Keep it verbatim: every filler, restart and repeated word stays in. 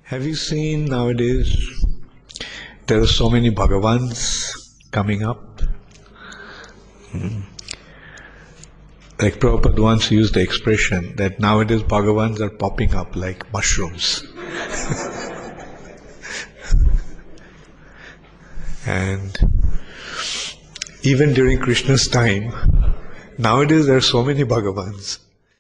Have you seen nowadays there are so many Bhagavans coming up? Hmm. Like Prabhupada once used the expression that nowadays Bhagavans are popping up like mushrooms. And even during Krishna's time, nowadays there are so many Bhagavans.